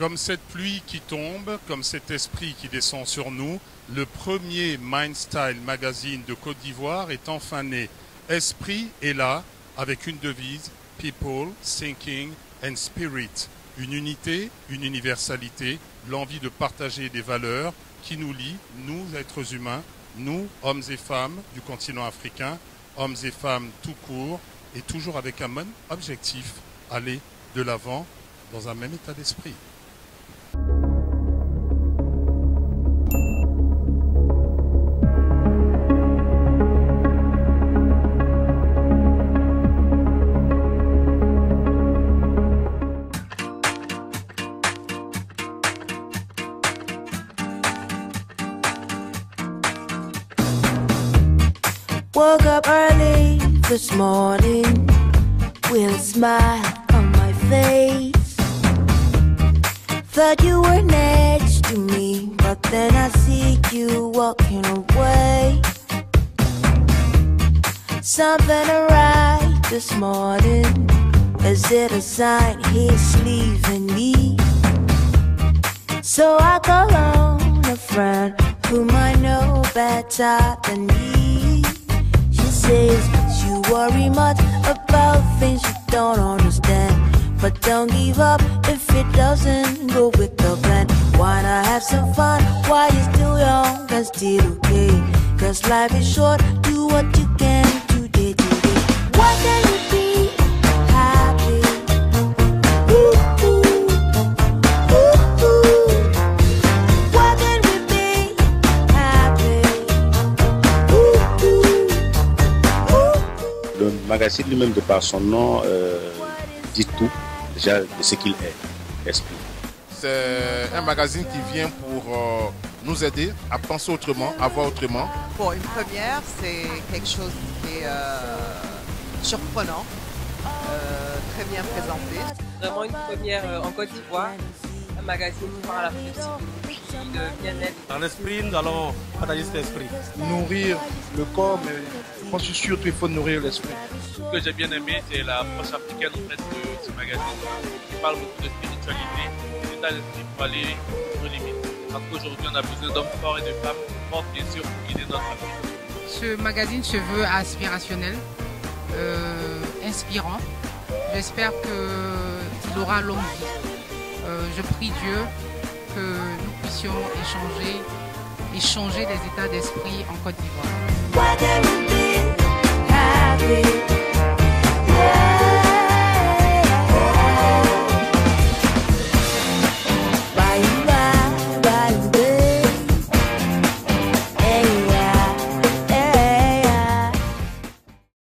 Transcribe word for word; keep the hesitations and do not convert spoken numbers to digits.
Comme cette pluie qui tombe, comme cet esprit qui descend sur nous, le premier Mindstyle magazine de Côte d'Ivoire est enfin né. Esprit est là avec une devise People, Thinking and Spirit. Une unité, une universalité, l'envie de partager des valeurs qui nous lient, nous êtres humains, nous, hommes et femmes du continent africain, hommes et femmes tout court, et toujours avec un même objectif, aller de l'avant dans un même état d'esprit. Woke up early this morning with a smile on my face. Thought you were next to me, but then I see you walking away. Something right this morning. Is it a sign he's leaving me? So I call on a friend whom I know better than me. Says you worry much about things you don't understand, but don't give up if it doesn't go with the plan. Why not have some fun while you're still young and still okay? Cause life is short, do what you can today, today. Why can't you be happy? Ooh, ooh, ooh, ooh. Why can't we be happy? Ooh, ooh. Le magazine lui-même, de par son nom, euh, dit tout déjà de ce qu'il est, Esprit. C'est un magazine qui vient pour euh, nous aider à penser autrement, à voir autrement. Pour une première, c'est quelque chose qui est euh, surprenant, euh, très bien présenté. Vraiment une première euh, en Côte d'Ivoire, un magazine qui parle à la psychologie, de bien-être. Dans l'esprit, nous allons partager cet esprit. Nourrir le corps, mais je pense que surtout il faut nourrir l'esprit. Ce que j'ai bien aimé, c'est l'approche africaine en fait, de ce magazine qui parle beaucoup de spiritualité, d'état d'esprit pour aller aux limites. Parce qu'aujourd'hui, on a besoin d'hommes forts et de femmes fortes, bien sûr, pour guider notre Afrique. Ce magazine se veut aspirationnel, euh, inspirant. J'espère qu'il aura longue vie. Euh, je prie Dieu que nous puissions échanger, échanger des états d'esprit en Côte d'Ivoire.